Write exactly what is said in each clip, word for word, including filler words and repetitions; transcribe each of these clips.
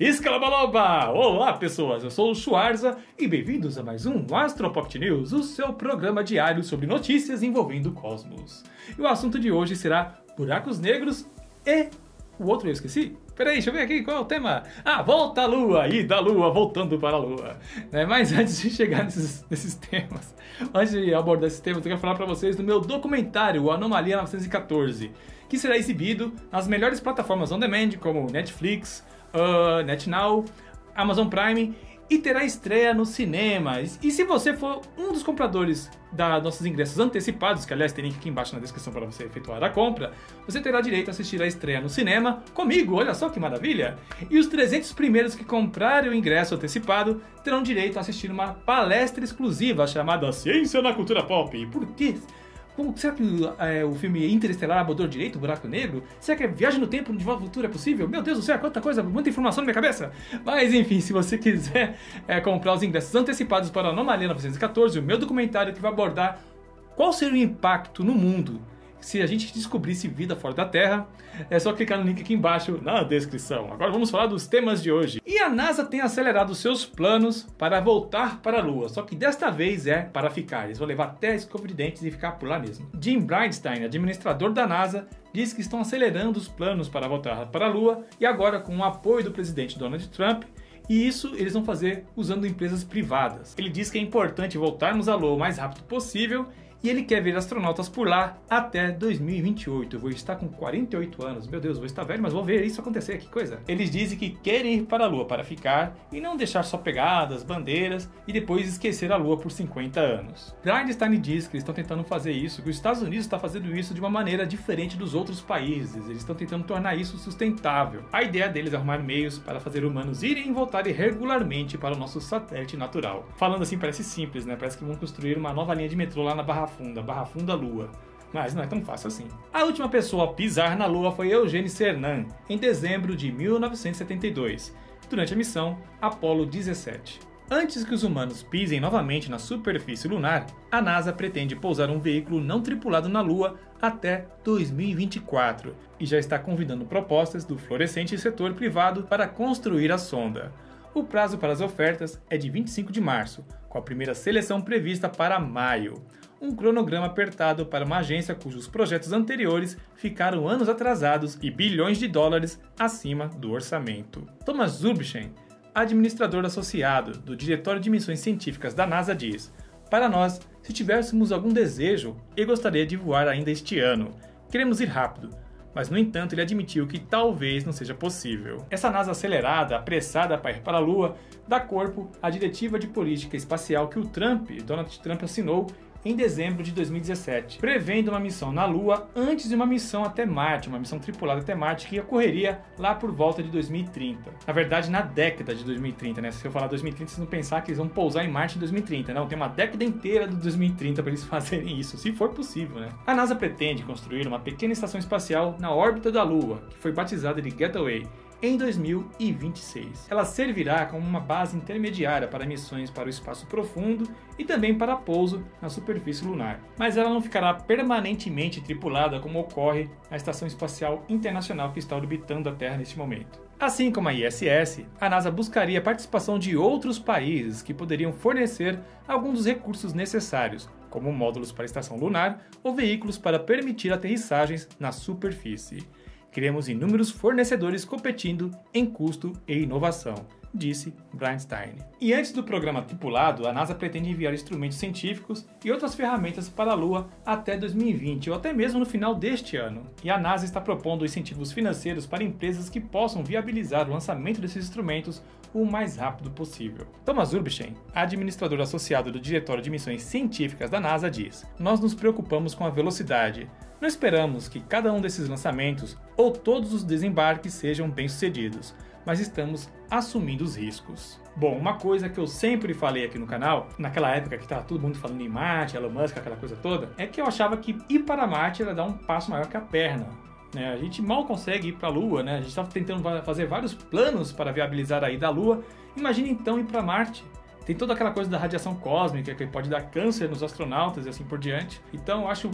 Escalabaloba! Olá, pessoas! Eu sou o Schwarza e bem-vindos a mais um Astropocket News, o seu programa diário sobre notícias envolvendo o cosmos. E o assunto de hoje será buracos negros e... o outro eu esqueci? Peraí, deixa eu ver aqui qual é o tema. Ah, volta à Lua! E da Lua, voltando para a Lua. Né? Mas antes de chegar nesses, nesses temas, antes de abordar esses temas, eu quero falar para vocês do meu documentário, o Anomalia novecentos e quatorze, que será exibido nas melhores plataformas on demand, como Netflix, uh, NetNow, Amazon Prime, e terá estreia no cinema. E se você for um dos compradores dos nossos ingressos antecipados, que aliás tem link aqui embaixo na descrição para você efetuar a compra, você terá direito a assistir a estreia no cinema comigo, olha só que maravilha! E os trezentos primeiros que comprarem o ingresso antecipado terão direito a assistir uma palestra exclusiva chamada Ciência na Cultura Pop. Por quê? Como, será que é, o filme Interestelar abordou direito o buraco negro? Será que a viagem no tempo de volta ao futuro é possível? Meu Deus do céu, quanta coisa, muita informação na minha cabeça! Mas enfim, se você quiser é, comprar os ingressos antecipados para a Anomalia novecentos e quatorze, o meu documentário que vai abordar qual seria o impacto no mundo se a gente descobrisse vida fora da Terra, é só clicar no link aqui embaixo na descrição. Agora vamos falar dos temas de hoje. E a NASA tem acelerado seus planos para voltar para a Lua, só que desta vez é para ficar. Eles vão levar até a escova de dentes e ficar por lá mesmo. Jim Bridenstine, administrador da NASA, diz que estão acelerando os planos para voltar para a Lua, e agora com o apoio do presidente Donald Trump, e isso eles vão fazer usando empresas privadas. Ele diz que é importante voltarmos à Lua o mais rápido possível, e ele quer ver astronautas por lá até dois mil e vinte e oito. Eu vou estar com quarenta e oito anos. Meu Deus, vou estar velho, mas vou ver isso acontecer. Que coisa. Eles dizem que querem ir para a Lua para ficar e não deixar só pegadas, bandeiras e depois esquecer a Lua por cinquenta anos. Bridenstine diz que eles estão tentando fazer isso, que os Estados Unidos está fazendo isso de uma maneira diferente dos outros países. Eles estão tentando tornar isso sustentável. A ideia deles é arrumar meios para fazer humanos irem e voltarem regularmente para o nosso satélite natural. Falando assim parece simples, né? Parece que vão construir uma nova linha de metrô lá na Barra Funda, Barra Funda Lua. Mas não é tão fácil assim. A última pessoa a pisar na Lua foi Eugene Cernan, em dezembro de mil novecentos e setenta e dois, durante a missão Apollo dezessete. Antes que os humanos pisem novamente na superfície lunar, a NASA pretende pousar um veículo não tripulado na Lua até dois mil e vinte e quatro, e já está convidando propostas do florescente setor privado para construir a sonda. O prazo para as ofertas é de vinte e cinco de março, com a primeira seleção prevista para maio. Um cronograma apertado para uma agência cujos projetos anteriores ficaram anos atrasados e bilhões de dólares acima do orçamento. Thomas Zurbuchen, administrador associado do Diretório de Missões Científicas da NASA, diz: "Para nós, se tivéssemos algum desejo, eu gostaria de voar ainda este ano. Queremos ir rápido." Mas, no entanto, ele admitiu que talvez não seja possível. Essa NASA acelerada, apressada para ir para a Lua, dá corpo à Diretiva de Política Espacial que o Trump, Donald Trump assinou em dezembro de dois mil e dezessete, prevendo uma missão na Lua antes de uma missão até Marte, uma missão tripulada até Marte, que ocorreria lá por volta de dois mil e trinta. Na verdade, na década de dois mil e trinta, né? Se eu falar dois mil e trinta, vocês não pensar que eles vão pousar em Marte em dois mil e trinta, não. Tem uma década inteira de dois mil e trinta para eles fazerem isso, se for possível, né? A NASA pretende construir uma pequena estação espacial na órbita da Lua, que foi batizada de Gateway, em dois mil e vinte e seis. Ela servirá como uma base intermediária para missões para o espaço profundo e também para pouso na superfície lunar. Mas ela não ficará permanentemente tripulada como ocorre na Estação Espacial Internacional que está orbitando a Terra neste momento. Assim como a I S S, a NASA buscaria a participação de outros países que poderiam fornecer alguns dos recursos necessários, como módulos para a estação lunar ou veículos para permitir aterrissagens na superfície. Queremos inúmeros fornecedores competindo em custo e inovação, disse Bridenstine. E antes do programa tripulado, a NASA pretende enviar instrumentos científicos e outras ferramentas para a Lua até dois mil e vinte, ou até mesmo no final deste ano. E a NASA está propondo incentivos financeiros para empresas que possam viabilizar o lançamento desses instrumentos o mais rápido possível. Thomas Zurbuchen, administrador associado do Diretório de Missões Científicas da NASA, diz: "Nós nos preocupamos com a velocidade. Não esperamos que cada um desses lançamentos ou todos os desembarques sejam bem-sucedidos, mas estamos assumindo os riscos." Bom, uma coisa que eu sempre falei aqui no canal, naquela época que estava todo mundo falando em Marte, Elon Musk, aquela coisa toda, é que eu achava que ir para Marte era dar um passo maior que a perna. Né? A gente mal consegue ir para a Lua, né? A gente estava tentando fazer vários planos para viabilizar a ida à Lua. Imagina então ir para Marte. Tem toda aquela coisa da radiação cósmica que pode dar câncer nos astronautas e assim por diante. Então eu acho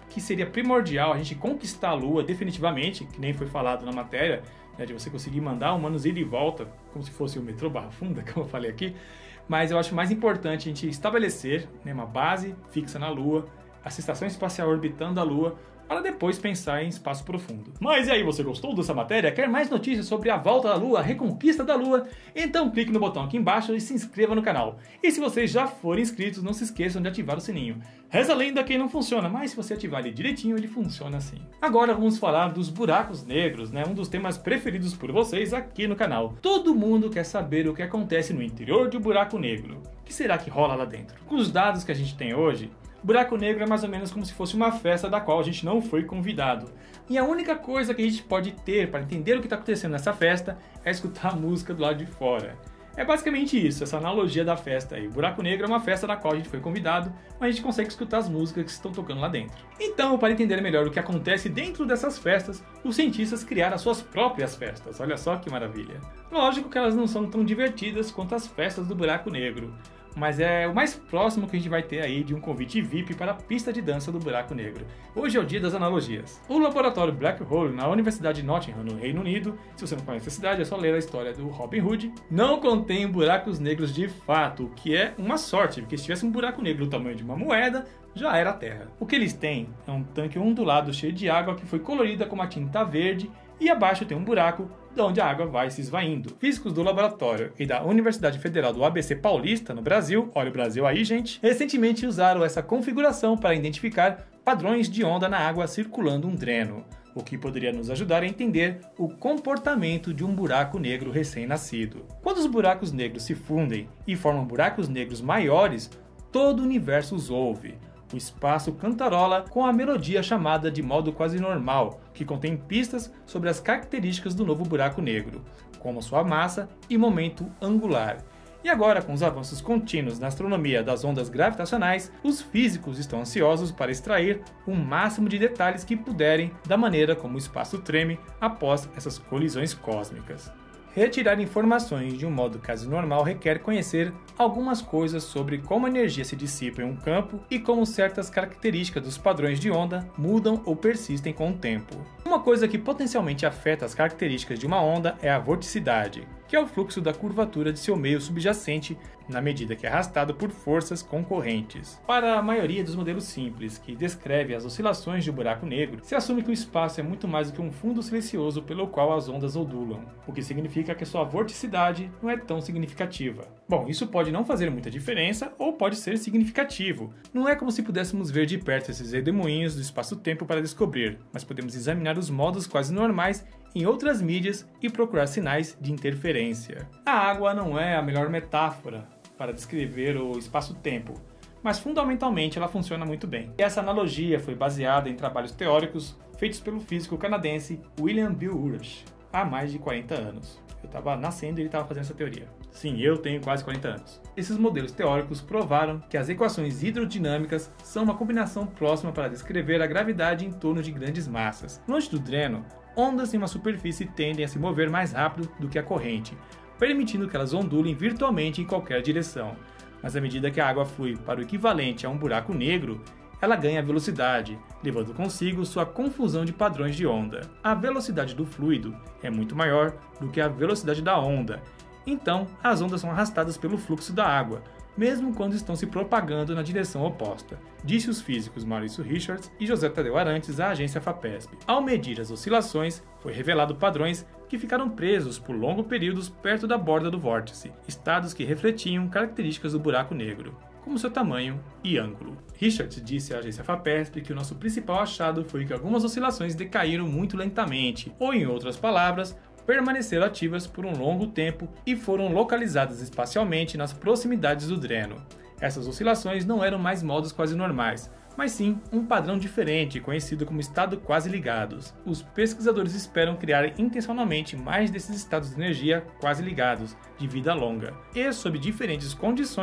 que seria primordial a gente conquistar a Lua definitivamente, que nem foi falado na matéria, né, de você conseguir mandar humanos ir e volta, como se fosse o metrô Barra Funda, como eu falei aqui. Mas eu acho mais importante a gente estabelecer, né, uma base fixa na Lua, a estação espacial orbitando a Lua, para depois pensar em espaço profundo. Mas e aí, você gostou dessa matéria? Quer mais notícias sobre a volta da Lua, a reconquista da Lua? Então clique no botão aqui embaixo e se inscreva no canal. E se vocês já forem inscritos, não se esqueçam de ativar o sininho. Reza a lenda que ele não funciona, mas se você ativar ele direitinho, ele funciona assim. Agora vamos falar dos buracos negros, né? Um dos temas preferidos por vocês aqui no canal. Todo mundo quer saber o que acontece no interior de um buraco negro. O que será que rola lá dentro? Com os dados que a gente tem hoje, buraco negro é mais ou menos como se fosse uma festa da qual a gente não foi convidado. E a única coisa que a gente pode ter para entender o que está acontecendo nessa festa é escutar a música do lado de fora. É basicamente isso, essa analogia da festa aí. O buraco negro é uma festa da qual a gente foi convidado, mas a gente consegue escutar as músicas que estão tocando lá dentro. Então, para entender melhor o que acontece dentro dessas festas, os cientistas criaram as suas próprias festas. Olha só que maravilha. Lógico que elas não são tão divertidas quanto as festas do buraco negro, mas é o mais próximo que a gente vai ter aí de um convite V I P para a pista de dança do buraco negro. Hoje é o dia das analogias. O laboratório Black Hole na Universidade de Nottingham, no Reino Unido, se você não conhece a cidade, é só ler a história do Robin Hood, não contém buracos negros de fato, o que é uma sorte, porque se tivesse um buraco negro do tamanho de uma moeda, já era a Terra. O que eles têm é um tanque ondulado cheio de água que foi colorida com uma tinta verde e abaixo tem um buraco de onde a água vai se esvaindo. Físicos do laboratório e da Universidade Federal do A B C Paulista, no Brasil, olha o Brasil aí, gente, recentemente usaram essa configuração para identificar padrões de onda na água circulando um dreno, o que poderia nos ajudar a entender o comportamento de um buraco negro recém-nascido. Quando os buracos negros se fundem e formam buracos negros maiores, todo o universo os ouve. O espaço cantarola com a melodia chamada de modo quase normal, que contém pistas sobre as características do novo buraco negro, como sua massa e momento angular. E agora, com os avanços contínuos na astronomia das ondas gravitacionais, os físicos estão ansiosos para extrair o máximo de detalhes que puderem da maneira como o espaço treme após essas colisões cósmicas. Retirar informações de um modo quase normal requer conhecer algumas coisas sobre como a energia se dissipa em um campo e como certas características dos padrões de onda mudam ou persistem com o tempo. Uma coisa que potencialmente afeta as características de uma onda é a vorticidade, que é o fluxo da curvatura de seu meio subjacente na medida que é arrastado por forças concorrentes. Para a maioria dos modelos simples, que descreve as oscilações de um buraco negro, se assume que o espaço é muito mais do que um fundo silencioso pelo qual as ondas ondulam, o que significa que sua vorticidade não é tão significativa. Bom, isso pode não fazer muita diferença ou pode ser significativo. Não é como se pudéssemos ver de perto esses redemoinhos do espaço-tempo para descobrir, mas podemos examinar os modos quase normais em outras mídias e procurar sinais de interferência. A água não é a melhor metáfora para descrever o espaço-tempo, mas fundamentalmente ela funciona muito bem. E essa analogia foi baseada em trabalhos teóricos feitos pelo físico canadense William Bill Urush há mais de quarenta anos. Eu estava nascendo e ele estava fazendo essa teoria. Sim, eu tenho quase quarenta anos. Esses modelos teóricos provaram que as equações hidrodinâmicas são uma combinação próxima para descrever a gravidade em torno de grandes massas. Longe do dreno, ondas em uma superfície tendem a se mover mais rápido do que a corrente, permitindo que elas ondulem virtualmente em qualquer direção. Mas à medida que a água flui para o equivalente a um buraco negro, ela ganha velocidade, levando consigo sua confusão de padrões de onda. A velocidade do fluido é muito maior do que a velocidade da onda, então as ondas são arrastadas pelo fluxo da água, mesmo quando estão se propagando na direção oposta, disse os físicos Maurício Richards e José Tadeu Arantes à agência FAPESP. Ao medir as oscilações, foi revelado padrões que ficaram presos por longos períodos perto da borda do vórtice, estados que refletiam características do buraco negro, como seu tamanho e ângulo. Richards disse à agência FAPESP que o nosso principal achado foi que algumas oscilações decaíram muito lentamente, ou em outras palavras, permaneceram ativas por um longo tempo e foram localizadas espacialmente nas proximidades do dreno. Essas oscilações não eram mais modos quase normais, mas sim um padrão diferente conhecido como estado quase ligados. Os pesquisadores esperam criar intencionalmente mais desses estados de energia quase ligados, de vida longa, e sob diferentes condições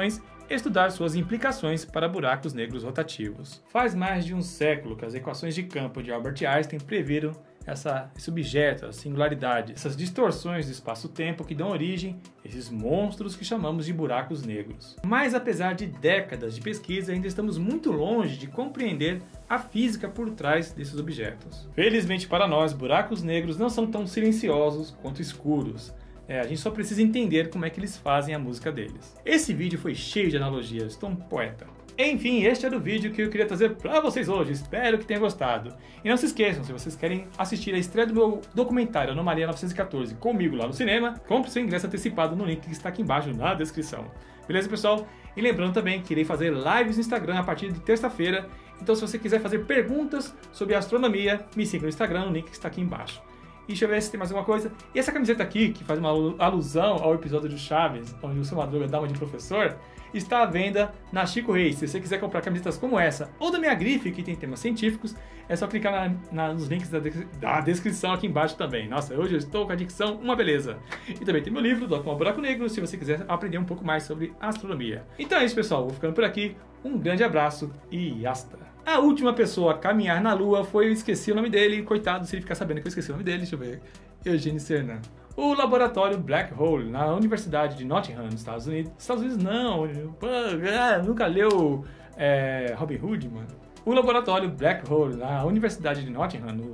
estudar suas implicações para buracos negros rotativos. Faz mais de um século que as equações de campo de Albert Einstein previram essa, esse objeto, a singularidade, essas distorções do espaço-tempo que dão origem a esses monstros que chamamos de buracos negros. Mas apesar de décadas de pesquisa, ainda estamos muito longe de compreender a física por trás desses objetos. Felizmente para nós, buracos negros não são tão silenciosos quanto escuros. É, a gente só precisa entender como é que eles fazem a música deles. Esse vídeo foi cheio de analogias, estou um poeta. Enfim, este era o vídeo que eu queria trazer para vocês hoje, espero que tenham gostado. E não se esqueçam, se vocês querem assistir a estreia do meu documentário Anomalia novecentos e quatorze comigo lá no cinema, compre seu ingresso antecipado no link que está aqui embaixo na descrição. Beleza, pessoal? E lembrando também que irei fazer lives no Instagram a partir de terça-feira, então se você quiser fazer perguntas sobre astronomia, me siga no Instagram, no link que está aqui embaixo. E deixa eu ver se tem mais alguma coisa. E essa camiseta aqui, que faz uma alusão ao episódio do Chaves, onde o seu Madruga dá uma de professor, está à venda na Chico Reis. Se você quiser comprar camisetas como essa, ou da minha grife, que tem temas científicos, é só clicar na, na, nos links da, de, da descrição aqui embaixo também. Nossa, hoje eu estou com a dicção uma beleza. E também tem meu livro, Dogma Buraco Negro, se você quiser aprender um pouco mais sobre astronomia. Então é isso, pessoal. Vou ficando por aqui. Um grande abraço e hasta! A última pessoa a caminhar na Lua foi, eu esqueci o nome dele, coitado se ele ficar sabendo que eu esqueci o nome dele, deixa eu ver, Eugênio Cernan. O laboratório Black Hole, na Universidade de Nottingham, nos Estados Unidos. Estados Unidos não, pô, nunca leu é, Robin Hood, mano. O laboratório Black Hole, na Universidade de Nottingham, no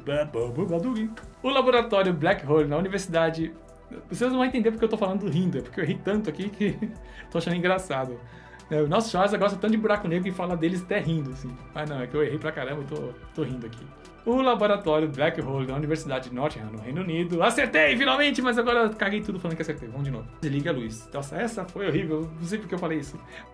O laboratório Black Hole, na Universidade... Vocês não vão entender porque eu tô falando rindo, é porque eu ri tanto aqui que tô achando engraçado. O nosso Charles gosta tanto de buraco negro e fala deles até rindo, assim. Mas não, é que eu errei pra caramba e tô, tô rindo aqui. O laboratório Black Hole da Universidade de Nottingham, no Reino Unido. Acertei, finalmente, mas agora caguei tudo falando que acertei. Vamos de novo. Desliga a luz. Nossa, essa foi horrível. Não sei porque eu falei isso.